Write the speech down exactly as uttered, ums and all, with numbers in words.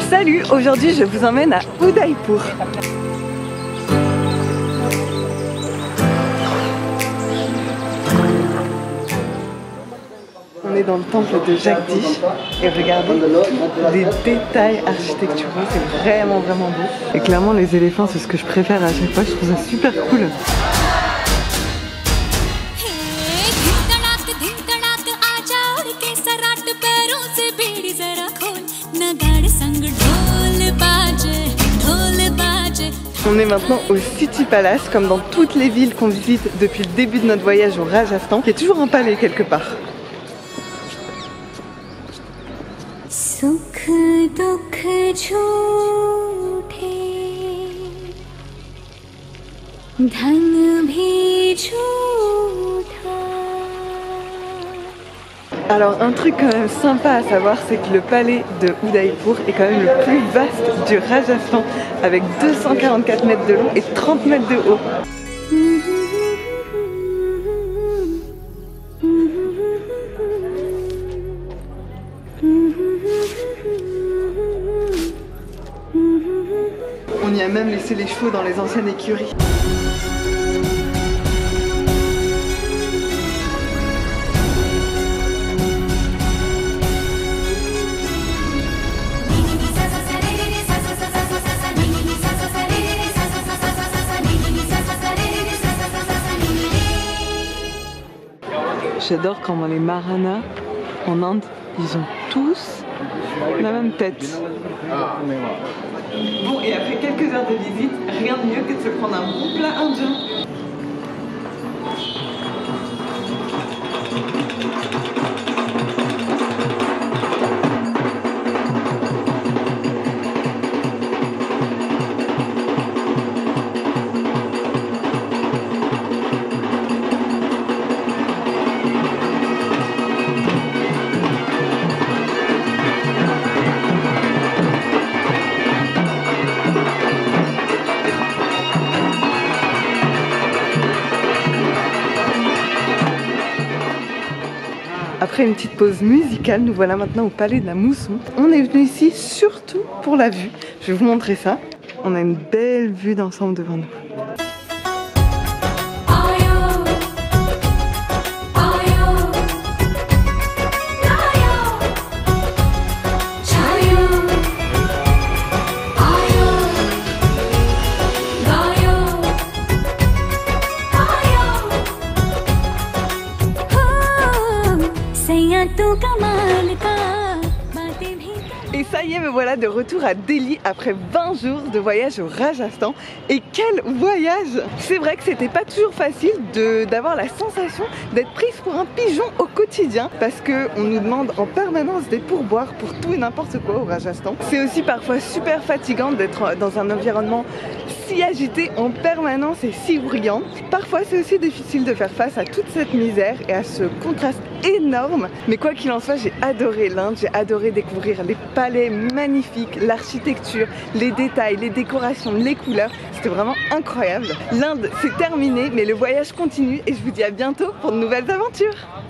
Salut, aujourd'hui je vous emmène à Udaipur. On est dans le temple de Jagdish et regardez tous les détails architecturaux, c'est vraiment vraiment beau. Et clairement les éléphants c'est ce que je préfère à chaque fois, je trouve ça super cool. On est maintenant au City Palace, comme dans toutes les villes qu'on visite depuis le début de notre voyage au Rajasthan. Il y a toujours un palais quelque part. Alors un truc quand même sympa à savoir, c'est que le palais de Udaipur est quand même le plus vaste du Rajasthan, avec deux cent quarante-quatre mètres de long et trente mètres de haut. On y a même laissé les chevaux dans les anciennes écuries. J'adore comment les Maranas en Inde, ils ont tous la même tête. Bon, et après quelques heures de visite, rien de mieux que de se prendre un bon plat indien. Après une petite pause musicale, nous voilà maintenant au palais de la Mousson. On est venu ici surtout pour la vue. Je vais vous montrer ça. On a une belle vue d'ensemble devant nous. Et ça y est, me voilà de retour à Delhi après vingt jours de voyage au Rajasthan. Et quel voyage! C'est vrai que c'était pas toujours facile d'avoir la sensation d'être prise pour un pigeon au quotidien, parce qu'on nous demande en permanence des pourboires pour tout et n'importe quoi au Rajasthan. C'est aussi parfois super fatigant d'être dans un environnement si agité en permanence et si bruyant. Parfois c'est aussi difficile de faire face à toute cette misère et à ce contraste énorme. Mais quoi qu'il en soit, j'ai adoré l'Inde, j'ai adoré découvrir les palais magnifiques, l'architecture, les détails, les décorations, les couleurs. C'était vraiment incroyable. L'Inde c'est terminé, mais le voyage continue et je vous dis à bientôt pour de nouvelles aventures.